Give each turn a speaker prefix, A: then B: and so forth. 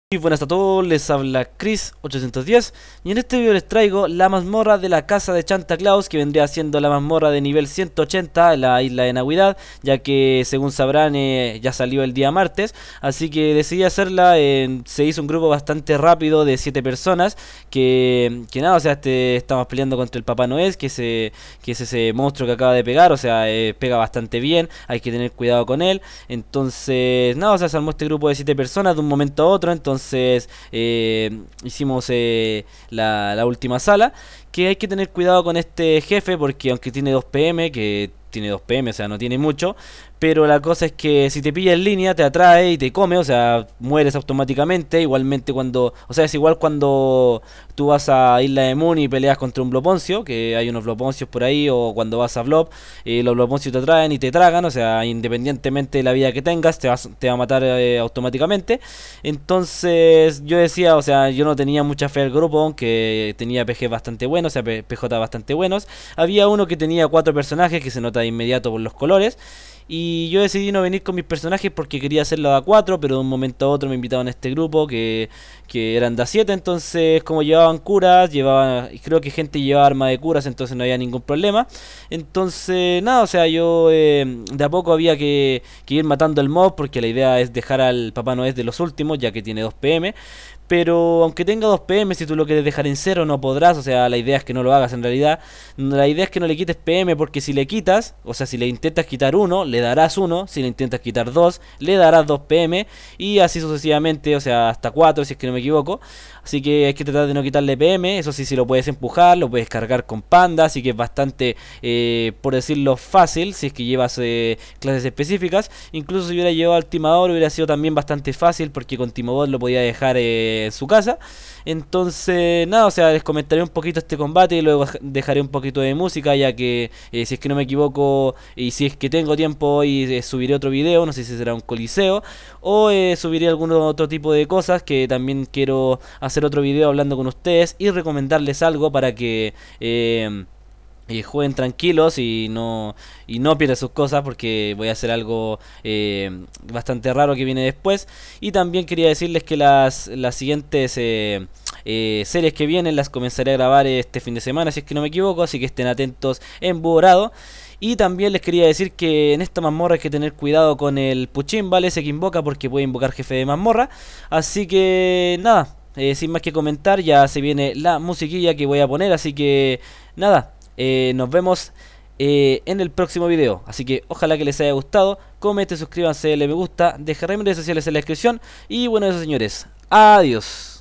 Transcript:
A: Y buenas a todos, les habla Chris810 y en este video les traigo la mazmorra de la casa de Santa Claus, que vendría siendo la mazmorra de nivel 180 en la isla de Navidad, ya que según sabrán ya salió el día martes, así que decidí hacerla. Se hizo un grupo bastante rápido de 7 personas que nada, o sea, estamos peleando contra el Papá Noel, que es ese monstruo que acaba de pegar, o sea, pega bastante bien, hay que tener cuidado con él. Entonces nada, o sea, se armó este grupo de 7 personas de un momento a otro. Entonces hicimos la última sala, que hay que tener cuidado con este jefe porque aunque tiene 2 PM, que tiene 2 PM, o sea, no tiene mucho, pero la cosa es que si te pilla en línea te atrae y te come, o sea, mueres automáticamente. Igualmente o sea, es igual cuando tú vas a Isla de Moon y peleas contra un Bloponcio, que hay unos Bloponcios por ahí, o cuando vas a Blob, los Bloponcios te atraen y te tragan, o sea, independientemente de la vida que tengas, te va a matar automáticamente. Entonces yo decía, o sea, yo no tenía mucha fe al grupo, aunque tenía PG bastante buenos, o sea, PJ bastante buenos. Había uno que tenía 4 personajes, que se nota de inmediato por los colores. Y yo decidí no venir con mis personajes porque quería hacerlo de A4, pero de un momento a otro me invitaban a este grupo que eran de A7. Entonces, como llevaban curas, creo que gente llevaba arma de curas, entonces no había ningún problema. Entonces, nada, o sea, yo de a poco había que ir matando el mob, porque la idea es dejar al Papá Noel de los últimos, ya que tiene 2 PM. Pero aunque tenga 2 PM, si tú lo quieres dejar en cero no podrás, o sea, la idea es que no lo hagas en realidad. La idea es que no le quites PM, porque si le quitas, o sea, si le intentas quitar uno, le darás uno. Si le intentas quitar 2, le darás 2 PM. Y así sucesivamente, o sea, hasta 4 si es que no me equivoco. Así que hay que tratar de no quitarle PM. Eso sí, si lo puedes empujar, lo puedes cargar con panda, así que es bastante, por decirlo, fácil si es que llevas clases específicas. Incluso si hubiera llevado al timador hubiera sido también bastante fácil, porque con timador lo podía dejar en su casa. Entonces nada, o sea, les comentaré un poquito este combate y luego dejaré un poquito de música, ya que si es que no me equivoco y si es que tengo tiempo hoy, subiré otro video, no sé si será un coliseo o subiré algún otro tipo de cosas, que también quiero hacer otro video hablando con ustedes y recomendarles algo para que y jueguen tranquilos y no pierdan sus cosas, porque voy a hacer algo bastante raro que viene después. Y también quería decirles que las siguientes series que vienen las comenzaré a grabar este fin de semana, si es que no me equivoco, así que estén atentos en Borado. Y también les quería decir que en esta mazmorra hay que tener cuidado con el Puchín, ¿vale? Ese que invoca, porque puede invocar jefe de mazmorra. Así que nada, sin más que comentar, ya se viene la musiquilla que voy a poner, así que nada. Nos vemos en el próximo video. Así que ojalá que les haya gustado. Comenten, suscríbanse, denle me gusta, dejaré mis redes sociales en la descripción. Y bueno, eso, señores, adiós.